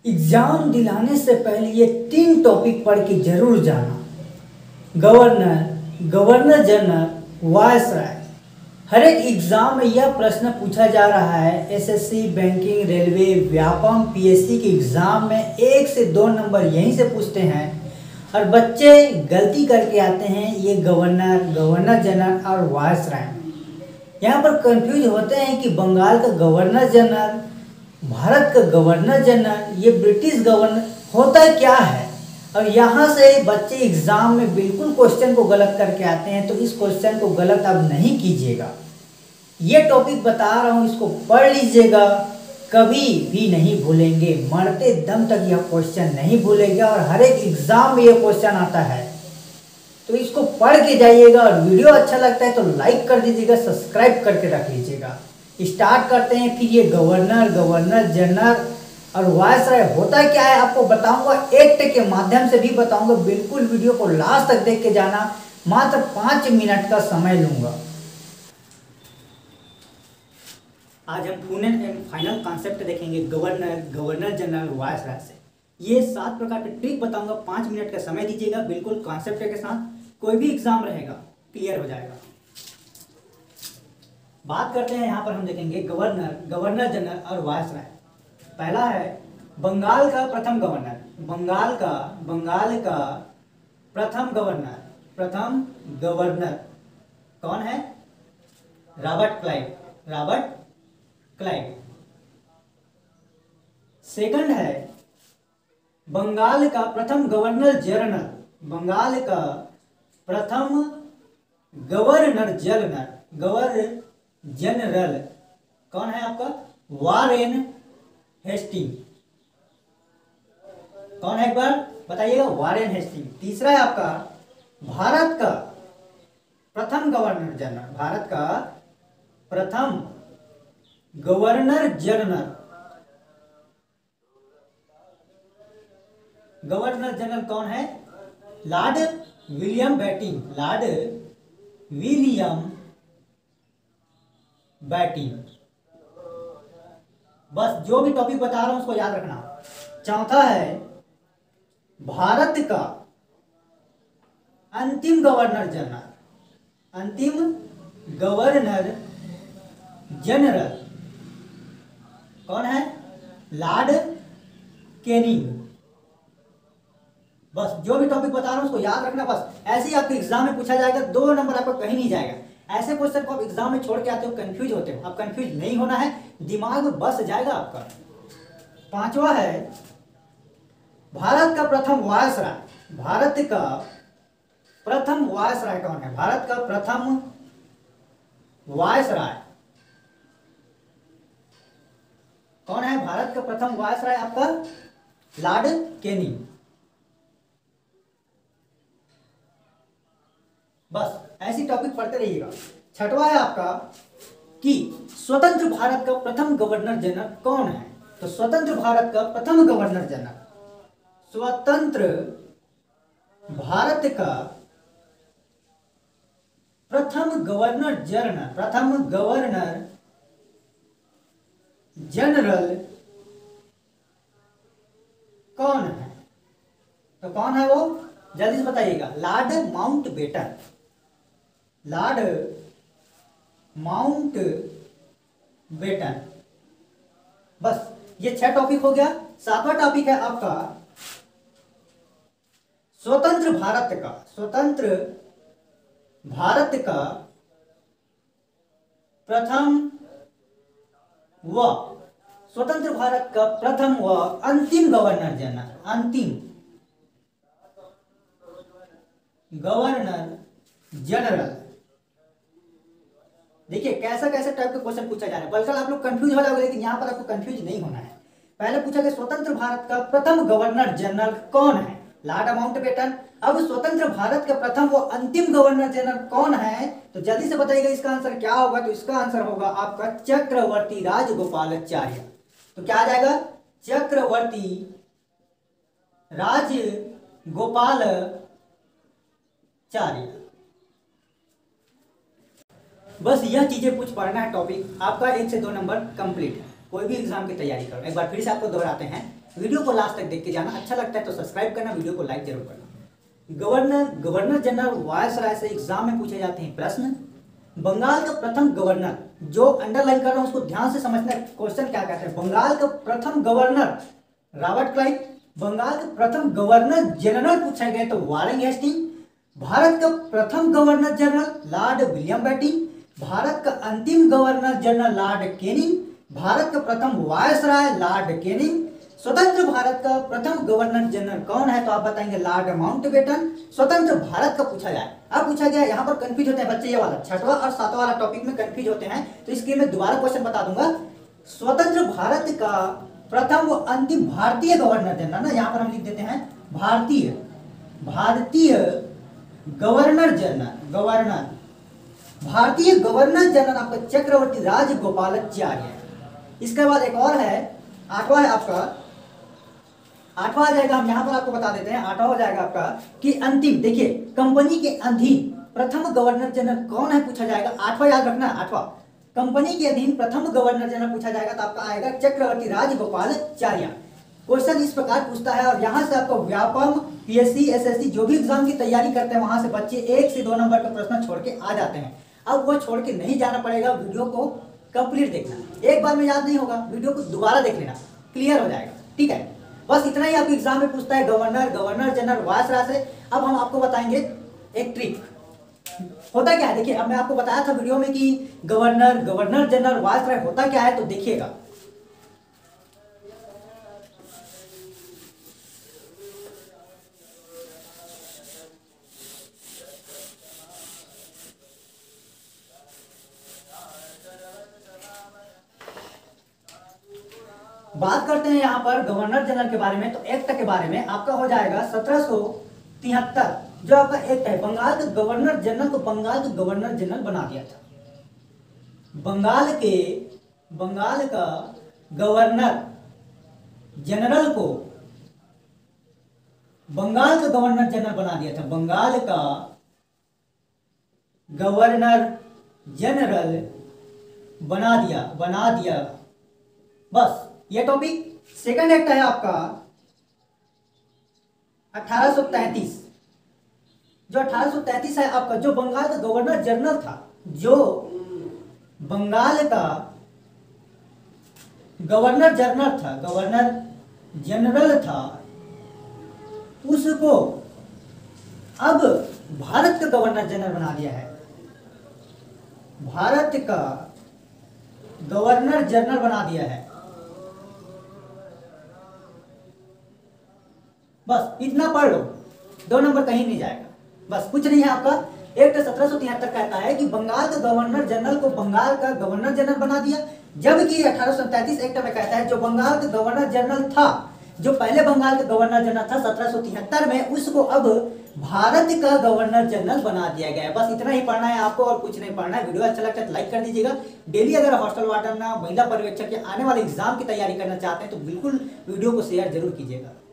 Exam दिलाने से पहले ये 3 टॉपिक पढ़ के जरूर जाना। Governor, governor general, viceroy. हर एक एग्जाम में यह प्रश्न पूछा जा रहा है। SSC, banking, railway, Vyapam, PSC के एग्जाम में 1 से 2 नंबर यहीं से पूछते हैं और बच्चे गलती करके आते हैं ये गवर्नर, गवर्नर जनरल और वायसराय। यहाँ पर कंफ्यूज होते हैं कि बंगाल का गवर्नर जनरल, भारत का गवर्नर जनरल, ये ब्रिटिश गवर्नर होता क्या है। और यहाँ से बच्चे एग्जाम में बिल्कुल क्वेश्चन को गलत करके आते हैं, तो इस क्वेश्चन को गलत अब नहीं कीजिएगा। ये टॉपिक बता रहा हूँ, इसको पढ़ लीजिएगा, कभी भी नहीं भूलेंगे, मरते दम तक यह क्वेश्चन नहीं भूलेंगे और हर एक एग्जाम में यह क्वेश्चन आता है। तो इसको पढ़ के जाइएगा और वीडियो अच्छा लगता है तो लाइक कर दीजिएगा, सब्सक्राइब करके रख लीजिएगा। स्टार्ट करते हैं। फिर ये गवर्नर, गवर्नर जनरल और वायसराय होता क्या है आपको बताऊंगा, एक्ट के माध्यम से भी बताऊंगा। बिल्कुल वीडियो को लास्ट तक देख के जाना, मात्र 5 मिनट का समय लूंगा। आज हम फुल एंड फाइनल कॉन्सेप्ट देखेंगे गवर्नर, गवर्नर जनरल, वायसराय से। ये 7 प्रकार के ट्रिक बताऊंगा। 5 मिनट का समय दीजिएगा, बिल्कुल कॉन्सेप्ट के साथ। कोई भी एग्जाम रहेगा क्लियर हो जाएगा। बात करते हैं, यहाँ पर हम देखेंगे गवर्नर, गवर्नर जनरल और वायसराय। पहला है बंगाल का प्रथम गवर्नर। बंगाल का प्रथम गवर्नर, प्रथम गवर्नर कौन है? Robert Clive, Robert Clive. Second है बंगाल का प्रथम गवर्नर जनरल। बंगाल का प्रथम गवर्नर जनरल, गवर्नर जनरल कौन है आपका? Warren Hasting. कौन है एक बार बताइएगा? Warren Hasting. तीसरा है आपका भारत का प्रथम गवर्नर जनरल। भारत का प्रथम गवर्नर जनरल, गवर्नर जनरल कौन है? Lord William Bentinck, Lord William Bentinck. बस जो भी टॉपिक बता रहा हूं उसको याद रखना। चौथा है भारत का अंतिम गवर्नर जनरल, अंतिम गवर्नर जनरल कौन है? Lord Canning. बस जो भी टॉपिक बता रहा हूं उसको याद रखना। बस ऐसे ही आपके एग्जाम में पूछा जाएगा, 2 नंबर आपको कहीं नहीं जाएगा। ऐसे क्वेश्चन को आप एग्जाम में छोड़ के आते हो, कंफ्यूज होते हो। आप कंफ्यूज नहीं होना है, दिमाग में बस जाएगा आपका। पांचवा है भारत का प्रथम वायसराय। भारत का प्रथम वायसराय कौन है? भारत का प्रथम वायसराय कौन है? भारत का प्रथम वायसराय आपका लॉर्ड कैनिंग। बस ऐसी टॉपिक पढ़ते रहिएगा। छठवा है आपका कि स्वतंत्र भारत का प्रथम गवर्नर जनरल कौन है? तो स्वतंत्र भारत का प्रथम गवर्नर जनरल, स्वतंत्र भारत का प्रथम गवर्नर जनरल, प्रथम गवर्नर जनरल कौन है? तो कौन है वो? जल्दी से बताइएगा। Lord Mountbatten, Lord Mountbatten. बस ये 6 टॉपिक हो गया। 7वां टॉपिक है आपका स्वतंत्र भारत का, स्वतंत्र भारत का प्रथम व स्वतंत्र भारत का प्रथम व अंतिम गवर्नर जनरल, अंतिम गवर्नर जनरल। देखिए कैसा कैसा टाइप के क्वेश्चन पूछा जा रहा है। बल्कि आप लोग कंफ्यूज हो जाओगे, लेकिन यहां पर आपको कंफ्यूज नहीं होना है। पहले पूछा गया स्वतंत्र भारत का प्रथम गवर्नर जनरल कौन है? Lord Mountbatten. अब स्वतंत्र भारत का प्रथम वो अंतिम गवर्नर जनरल कौन है? तो जल्दी से बताइएगा इसका आंसर क्या होगा। तो इसका आंसर होगा आपका चक्रवर्ती राजगोपालाचार्य। तो क्या आ जाएगा? चक्रवर्ती राजगोपालाचार्य। बस यह चीजें कुछ पढ़ना है टॉपिक आपका। 1 से 2 नंबर कंप्लीट है। कोई भी एग्जाम की तैयारी करो। एक बार फिर से आपको दोहराते हैं। वीडियो को लास्ट तक देख के जाना, अच्छा लगता है तो सब्सक्राइब करना, वीडियो को लाइक जरूर करना। गवर्नर जनरल वायसराय से एग्जाम में पूछे जाते हैं प्रश्न। बंगाल का प्रथम गवर्नर, जो अंडरलाइन कर रहा हूं उसको ध्यान से समझना क्वेश्चन क्या कहते हैं। बंगाल का प्रथम गवर्नर रॉबर्ट क्लाइव, बंगाल के प्रथम गवर्नर जनरल पूछा गया तो वारेन हेस्टिंग, भारत का प्रथम governor general Lord William Bentinck, Bharat का अंतिम governor general Lord Canning, Bharat का प्रथम वायसराय लॉर्ड कैनिंग, स्वतंत्र भारत का प्रथम गवर्नर जनरल कौन है तो आप बताएंगे लॉर्ड माउंटबेटन। स्वतंत्र भारत का पूछा जाए, अब पूछा गया, यहाँ पर कंफ्यूज होते हैं बच्चे, ये वाला छठवां और सातवां वाला टॉपिक में कंफ्यूज होते हैं, तो इसके लिए मैं दोबारा क्वेश्चन बता दूंगा। स्वतंत्र भारत का प्रथम व अंतिम भारतीय गवर्नर जनरल ना, यहाँ पर हम लिख देते हैं भारतीय गवर्नर जनरल, भारतीय गवर्नर जनरल आपका चक्रवर्ती राजगोपालाचार्य। इसके बाद एक और है, आठवां है आपका, आठवां आ जाएगा, हम यहां पर आपको बता देते हैं, आठवां हो जाएगा आपका कि अंतिम, देखिए कंपनी के अधीन प्रथम गवर्नर जनरल कौन है पूछा जाएगा, आठवां याद रखना, आठवां कंपनी के अधीन प्रथम गवर्नर जनरल पूछा जाएगा तो आपका आएगा चक्रवर्ती राजगोपालाचार्य। क्वेश्चन इस प्रकार पूछता है और यहां से आपको व्यापम, पीएससी, एसएससी जो भी एग्जाम की तैयारी करते हैं वहां से बच्चे 1 से 2 नंबर का प्रश्न छोड़ के आ जाते हैं। अब वो छोड़ के नहीं जाना पड़ेगा, वीडियो को कंप्लीट देखना, एक बार में याद नहीं होगा, वीडियो को दोबारा देख लेना, क्लियर हो जाएगा, ठीक है। बस इतना ही आपके एग्जाम में पूछता है, गवर्नर जनरल वायसराय से। अब हम आपको बताएंगे एक ट्रिक, होता क्या है, देखिए अब मैं आपको बताया था वीडियो में कि गवर्नर जनरल वायसराय होता क्या है, तो देखिएगा। बात करते हैं यहाँ पर गवर्नर जनरल के बारे में, तो एक्ट के बारे में आपका हो जाएगा 1773, जो आपका एक्ट है। बंगाल के गवर्नर जनरल को बंगाल के गवर्नर जनरल बना दिया था। बंगाल का गवर्नर जनरल को बंगाल का गवर्नर जनरल बना दिया था। बंगाल का गवर्नर जनरल बना दिया बस ये टॉपिक। सेकंड एक्ट है आपका 1833, जो 1833 है आपका, जो बंगाल का गवर्नर जनरल था, जो बंगाल का गवर्नर जनरल था, उसको अब भारत का गवर्नर जनरल बना दिया है। भारत का गवर्नर जनरल बना दिया है। बस इतना पढ़ लो, 2 नंबर कहीं नहीं जाएगा, बस कुछ नहीं है आपका। एक्ट 1773 कहता है कि बंगाल का गवर्नर जनरल को बंगाल का गवर्नर जनरल बना दिया, जबकि 1833 एक्ट में कहता है जो बंगाल का गवर्नर जनरल था, जो पहले बंगाल का गवर्नर जनरल था 1773 में, उसको अब भारत का गवर्नर जनरल बना दिया गया है। बस इतना ही पढ़ना है आपको और कुछ नहीं पढ़ना है। वीडियो अच्छा लगता है तो लाइक कर दीजिएगा। डेली अगर हॉस्टल वार्डन, महिला पर्यवेक्षक के आने वाले एग्जाम की तैयारी करना चाहते हैं तो बिल्कुल वीडियो को शेयर जरूर कीजिएगा।